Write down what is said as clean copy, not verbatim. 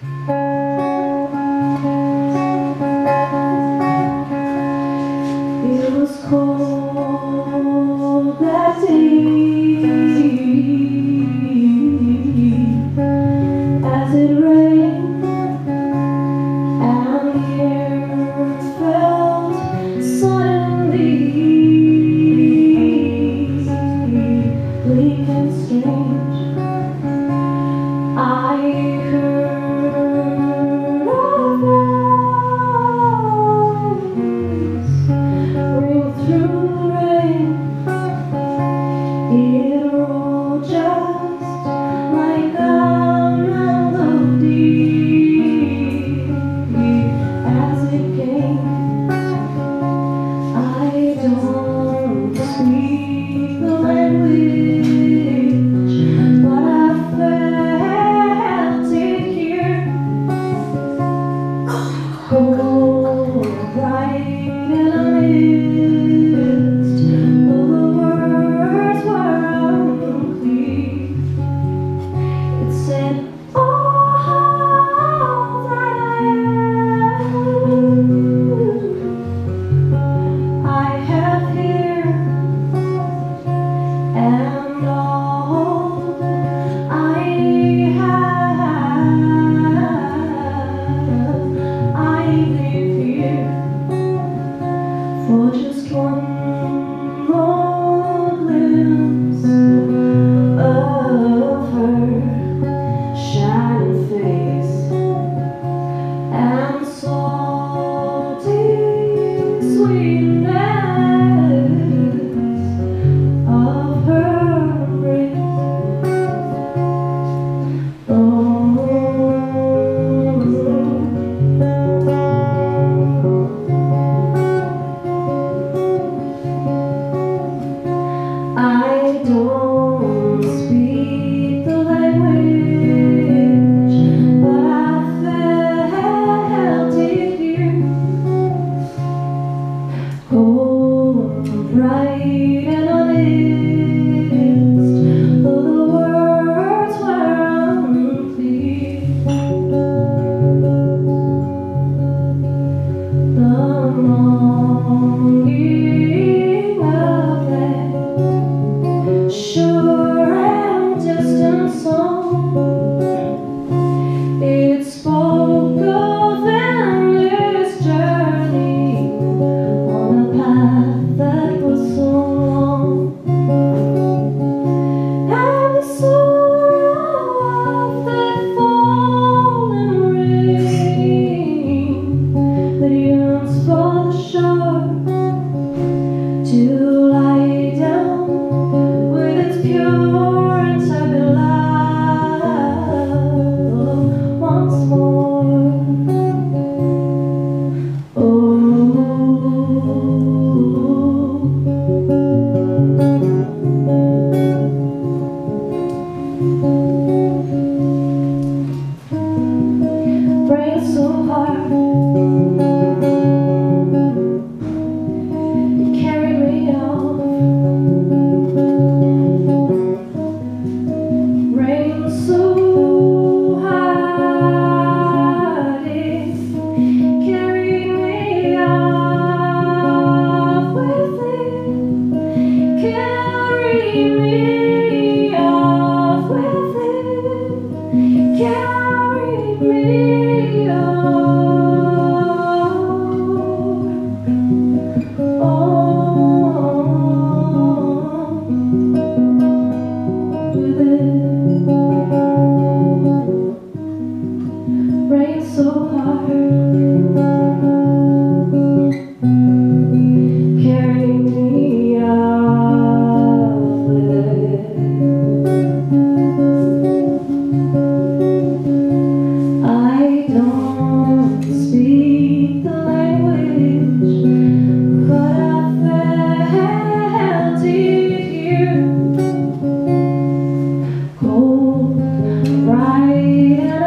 It was cold that day as it rained, and the air felt suddenly bleak and strange. I heard a voice ring through the rain. It rolled just like a melody as it came. I don't speak the language, but I felt it here. Cold, bright in a mist, though the words were unclear. It said, all that I have here, and all I have, I leave here for just one more glimpse of her shining face and salty sweetness of her embrace. I don't speak the language, but I felt it here. Cold, bright and honest, though the words were unclear. The longing of that sure and distant song, it spoke of endless journey on a path that was so long, and the sorrow of that fallen rain that yearns for the shore to lie down with its pure and tepid love once more. Rain so hard, it carried me off. Rain so hard, it carried me off with it. Carried me off with it. Carried me off. With it. Rain so hard, carry me off with it. I don't speak the language, but I felt it here. Cold, bright and